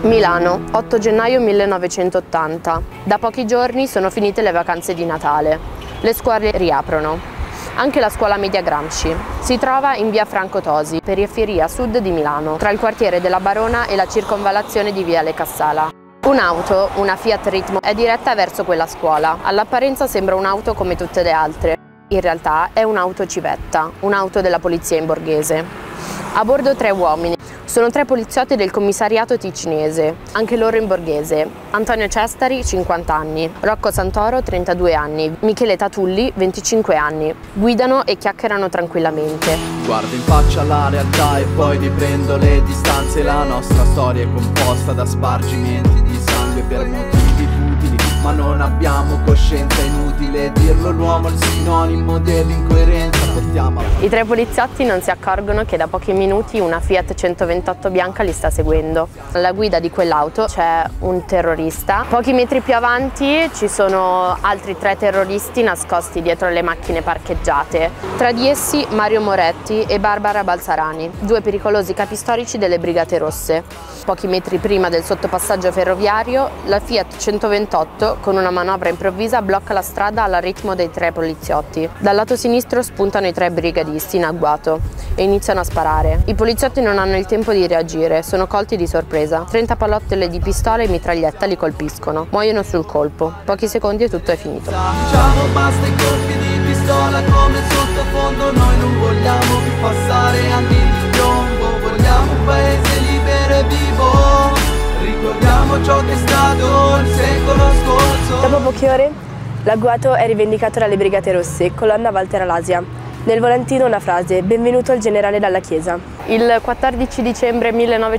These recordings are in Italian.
Milano, 8 gennaio 1980. Da pochi giorni sono finite le vacanze di Natale. Le scuole riaprono. Anche la scuola media Gramsci. Si trova in via Franco Tosi, periferia sud di Milano, tra il quartiere della Barona e la circonvallazione di viale Cassala. Un'auto, una Fiat Ritmo, è diretta verso quella scuola. All'apparenza sembra un'auto come tutte le altre. In realtà è un'auto civetta, un'auto della polizia in borghese. A bordo 3 uomini. Sono 3 poliziotti del commissariato ticinese, anche loro in borghese. Antonio Cestari, 50 anni, Rocco Santoro, 32 anni, Michele Tatulli, 25 anni. Guidano e chiacchierano tranquillamente. Guardo in faccia la realtà e poi riprendo le distanze. La nostra storia è composta da spargimenti di sangue per motivi futili, ma non abbiamo coscienza, inutile dirlo, l'uomo è il sinonimo dell'incoerenza. I 3 poliziotti non si accorgono che da pochi minuti una Fiat 128 bianca li sta seguendo. Alla guida di quell'auto c'è un terrorista. Pochi metri più avanti ci sono altri 3 terroristi nascosti dietro le macchine parcheggiate. Tra di essi Mario Moretti e Barbara Balzarani, 2 pericolosi capi storici delle Brigate Rosse. Pochi metri prima del sottopassaggio ferroviario, la Fiat 128 con una manovra improvvisa blocca la strada al ritmo dei 3 poliziotti. Dal lato sinistro spuntano i 3 brigadisti in agguato e iniziano a sparare. I poliziotti non hanno il tempo di reagire, sono colti di sorpresa. 30 pallottole di pistola e mitraglietta li colpiscono. Muoiono sul colpo. Pochi secondi e tutto è finito. Diciamo basta i colpi di pistola come sottofondo. Noi non vogliamo più passare anni di piombo. Vogliamo un paese libero e vivo. Ricordiamo ciò che è stato il secolo scorso. Dopo poche ore l'agguato è rivendicato dalle Brigate Rosse, colonna Walter Alasia. Nel volantino una frase: benvenuto il generale Dalla Chiesa. Il 14 dicembre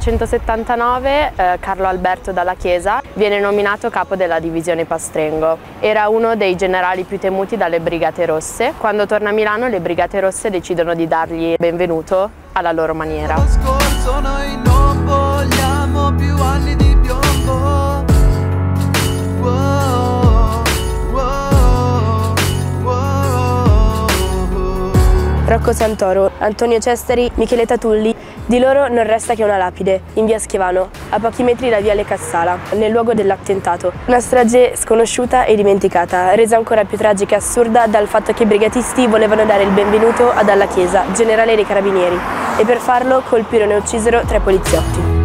1979 Carlo Alberto Dalla Chiesa viene nominato capo della divisione Pastrengo. Era uno dei generali più temuti dalle Brigate Rosse. Quando torna a Milano le Brigate Rosse decidono di dargli benvenuto alla loro maniera. Noi non vogliamo più anni di piombo. Rocco Santoro, Antonio Cestari, Michele Tatulli. Di loro non resta che una lapide, in via Schiavano, a pochi metri da viale Cassala, nel luogo dell'attentato. Una strage sconosciuta e dimenticata, resa ancora più tragica e assurda dal fatto che i brigatisti volevano dare il benvenuto a Dalla Chiesa, generale dei carabinieri, e per farlo colpirono e uccisero 3 poliziotti.